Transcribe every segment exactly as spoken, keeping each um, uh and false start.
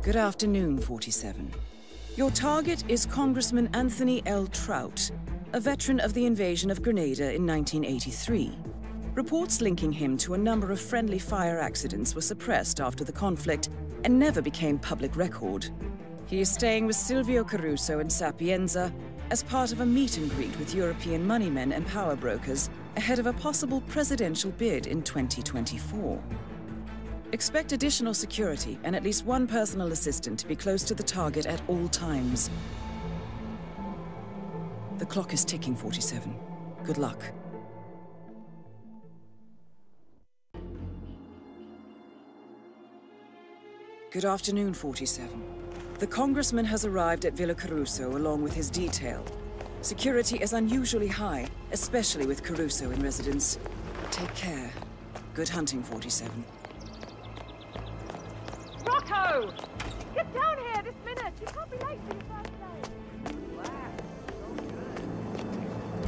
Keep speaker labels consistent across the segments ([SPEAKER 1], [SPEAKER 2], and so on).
[SPEAKER 1] Good afternoon, forty-seven. Your target is Congressman Anthony L. Troutt, a veteran of the invasion of Grenada in nineteen eighty-three. Reports linking him to a number of friendly fire accidents were suppressed after the conflict and never became public record. He is staying with Silvio Caruso in Sapienza as part of a meet and greet with European moneymen and power brokers ahead of a possible presidential bid in twenty twenty-four. Expect additional security and at least one personal assistant to be close to the target at all times. The clock is ticking, forty-seven. Good luck. Good afternoon, forty-seven. The Congressman has arrived at Villa Caruso along with his detail. Security is unusually high, especially with Caruso in residence. Take care. Good hunting, forty-seven.
[SPEAKER 2] Rocco! Get down here this minute! You can't be late for your first day! Wow, so good.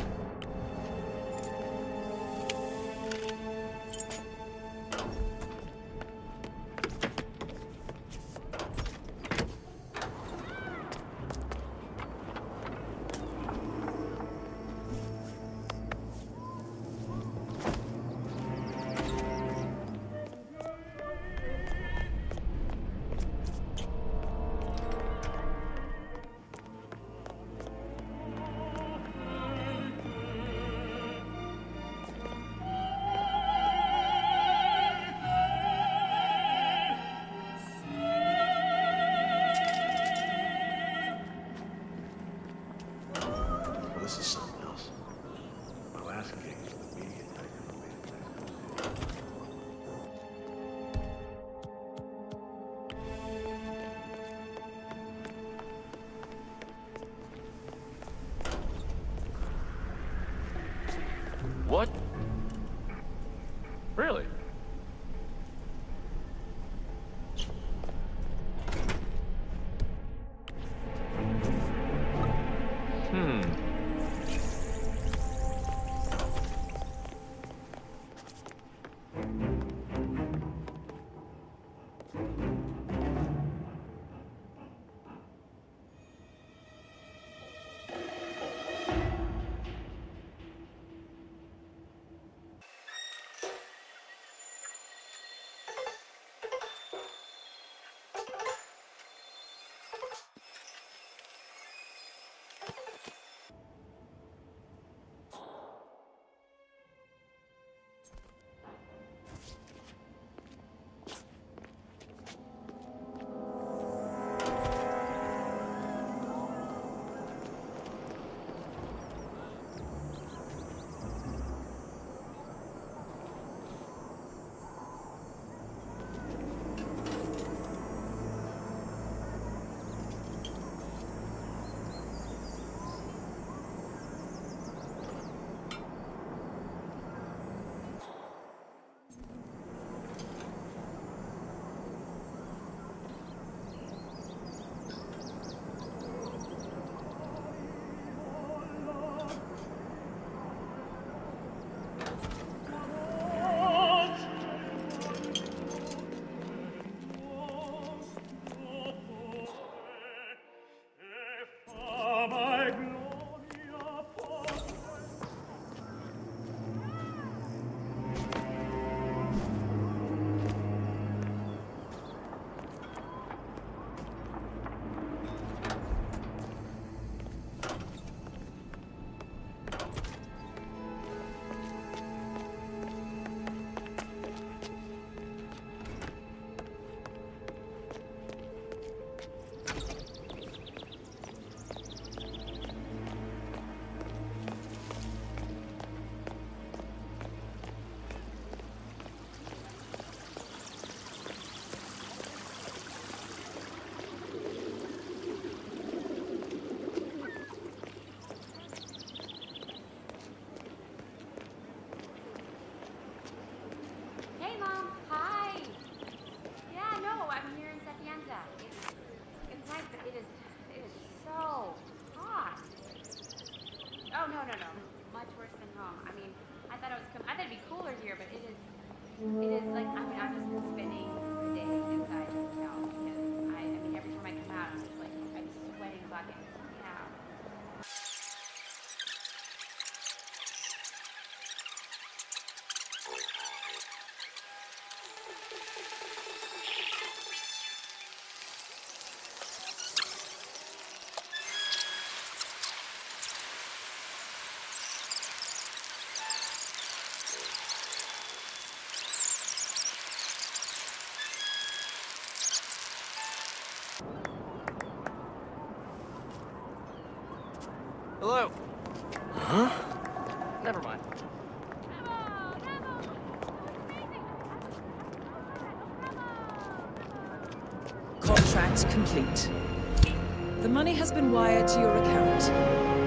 [SPEAKER 3] This is something else. My last gig was the media type.
[SPEAKER 4] What? Really? Hmm.
[SPEAKER 5] Hello.
[SPEAKER 6] Huh?
[SPEAKER 5] Never mind.
[SPEAKER 1] Contract complete. The money has been wired to your account.